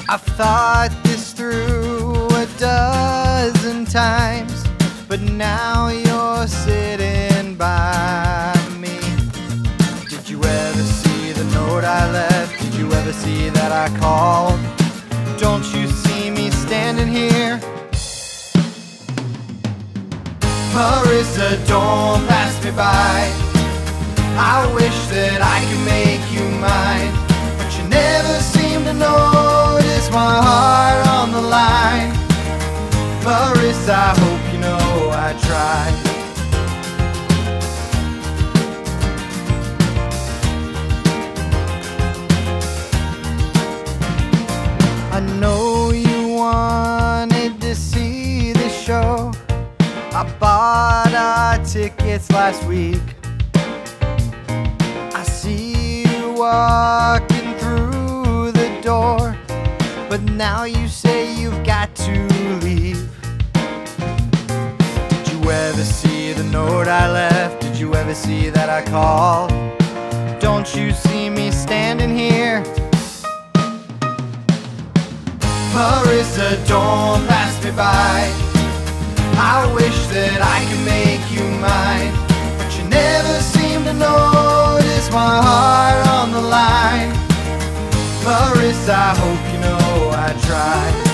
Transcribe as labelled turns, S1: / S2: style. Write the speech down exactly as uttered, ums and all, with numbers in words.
S1: I've thought this through a dozen times, but now you're sitting by me. Did you ever see the note I left? Did you ever see that I called? Don't you see me standing here? Marisa, don't pass me by. I wish that I could make you mine, but you never seem to notice my heart on the line. Marisa, I hope you know I tried. I know you wanted to see the show. I bought our tickets last week. I see you walking through the door, but now you say you've got to leave. Did you ever see the note I left? Did you ever see that I called? Don't you see me standing here? Marisa, don't pass me by. I wish that I could make you mine, but you never seem to notice my heart on the line. Marisa, I hope you know I tried.